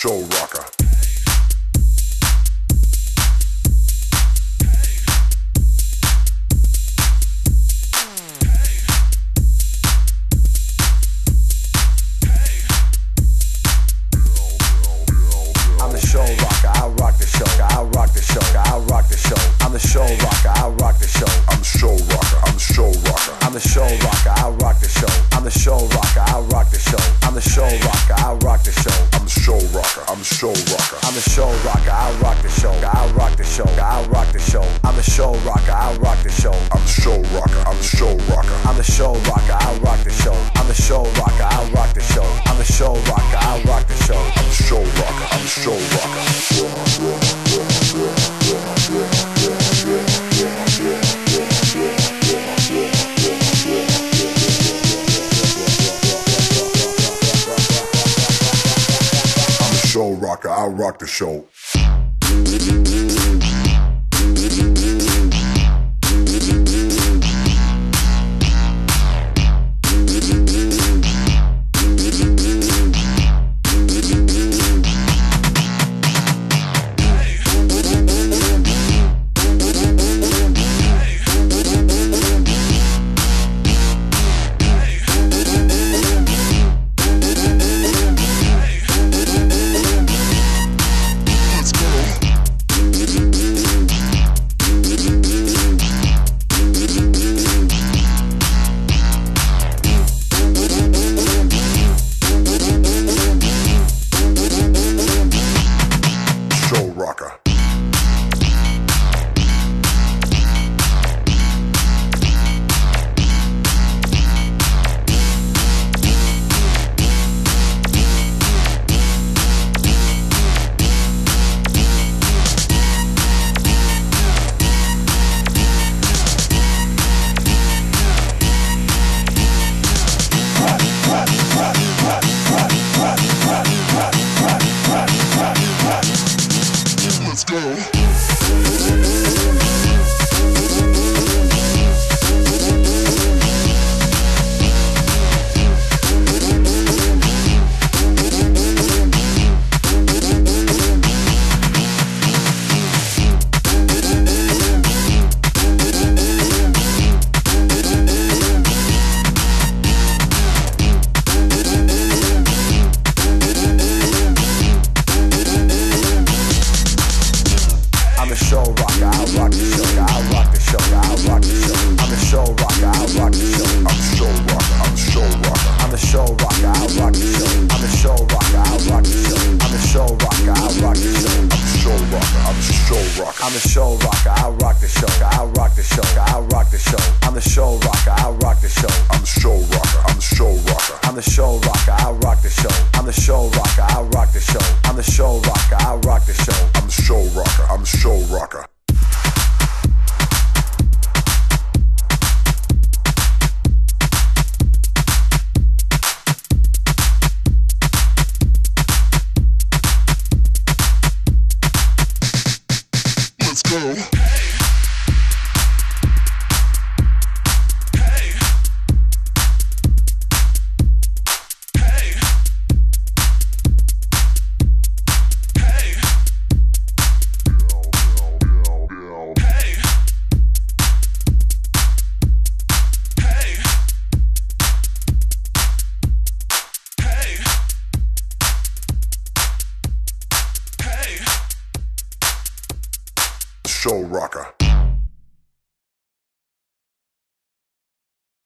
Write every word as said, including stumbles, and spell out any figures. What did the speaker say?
show rocker. I'm the show rocker, I rock the show, I rock the show, I rock the show. I'm the show rocker, I rock the show. I'm the show rocker, I'm the show rocker. I'm the show rocker, I rock the show. I'm the show rocker, I rock the show. I'm the show rocker, I rock the show. I'm the show rocker, I'm the show rocker. I'm the show rocker, I rock the show. I rock the show, I rock the show. I'm the show rocker, I rock the show. I'm the show rocker, I'm the show rocker. I'm the show rocker, I rock the show. I'm the show rocker, I rock the show. I'm the show rocker, I rock the show. I'm the show rocker, I'm the show rocker. Show rocker, I rock the show. Let's go. I'm the show rocker, I rock the show, I rock the show, I rock the show. I'm the show rocker, I rock the show. I'm the show rocker, I'm the show rocker. I'm the show rocker, I rock the show. I'm the show rocker, I rock the show. I'm the show rocker, I rock the show. I'm the show rocker, I'm the show rocker. I'm the show rocker, I rock the show, I rock the show, I rock the show. I'm the show rocker, I rock the show. I'm the show rocker, I'm the show rocker. I'm the show rocker, I rock the show. I'm the show rocker, I rock the show. I'm the show rocker, I rock the show. I'm the show rocker, I'm the show rocker. Let's go. Show rocker.